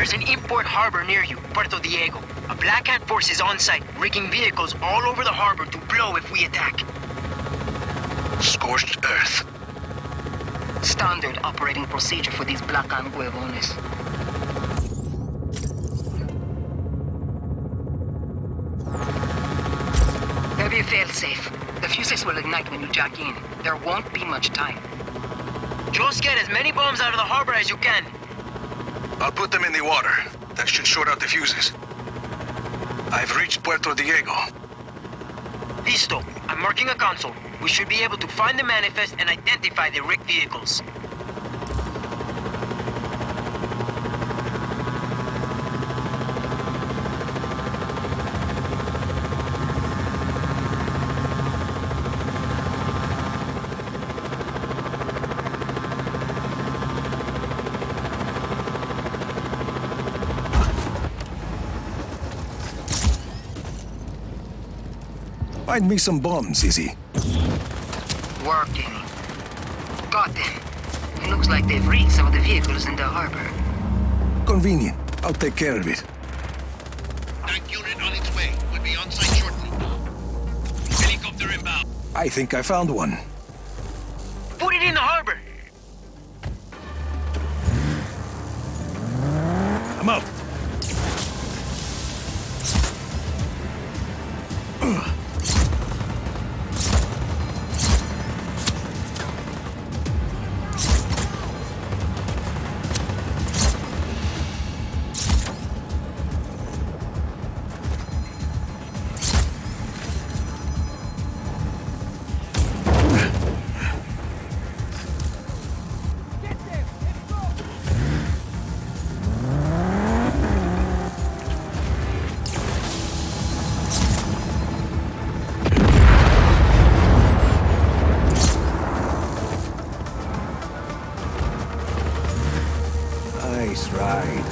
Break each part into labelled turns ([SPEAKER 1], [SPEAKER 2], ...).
[SPEAKER 1] There's an import harbor near you, Puerto Diego. A Black Hand force is on site, rigging vehicles all over the harbor to blow if we attack.
[SPEAKER 2] Scorched earth.
[SPEAKER 3] Standard operating procedure for these Black Hand huevones. Heavy failsafe. The fuses will ignite when you jack in. There won't be much time.
[SPEAKER 1] Just get as many bombs out of the harbor as you can.
[SPEAKER 2] I'll put them in the water. That should short out the fuses. I've reached Puerto Diego.
[SPEAKER 1] Listo. I'm marking a console. We should be able to find the manifest and identify the rigged vehicles.
[SPEAKER 4] Find me some bombs, Izzy.
[SPEAKER 3] Working. Got them. It looks like they've rigged some of the vehicles in the harbor.
[SPEAKER 4] Convenient. I'll take care of it.
[SPEAKER 2] Tank unit on its way. Will be on site shortly. Helicopter inbound.
[SPEAKER 4] I think I found one.
[SPEAKER 1] Put it in the harbor!
[SPEAKER 4] I'm out. Nice ride.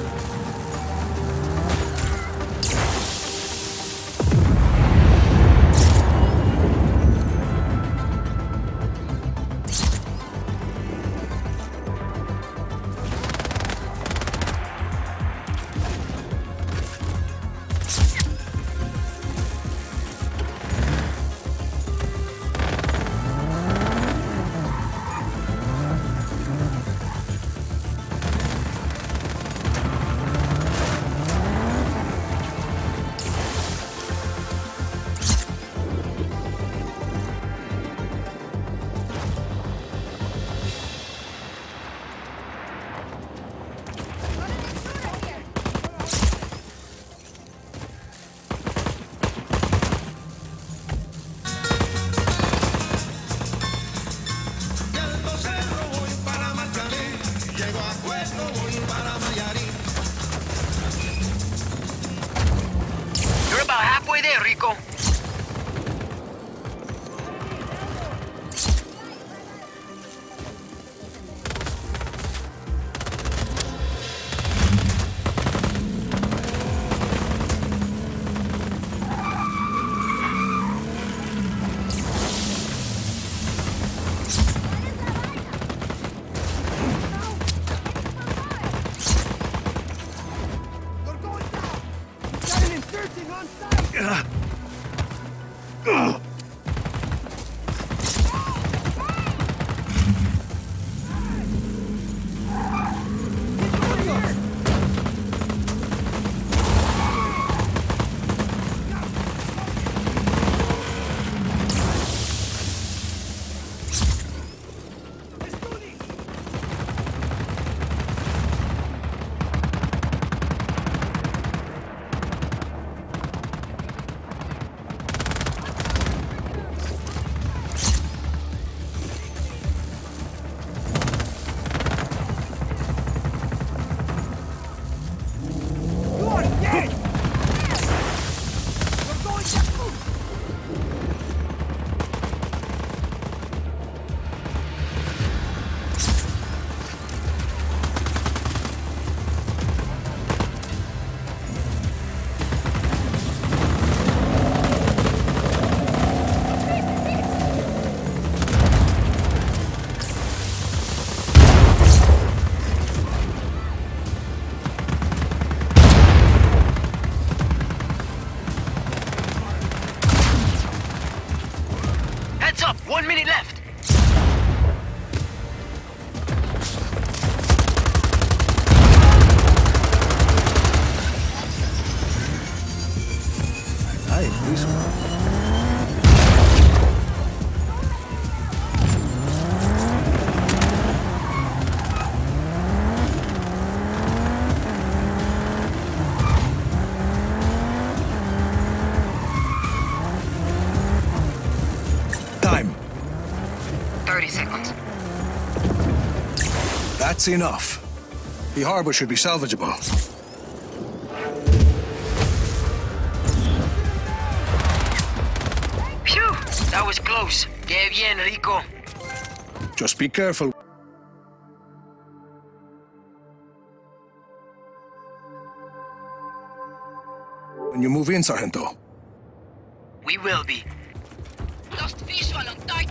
[SPEAKER 1] You're about halfway there, Rico.
[SPEAKER 4] That's enough. The harbor should be salvageable.
[SPEAKER 1] Phew! That was close. Que bien, Rico.
[SPEAKER 4] Just be careful. When you move in, Sargento.
[SPEAKER 1] We will be.
[SPEAKER 5] Lost visual on target.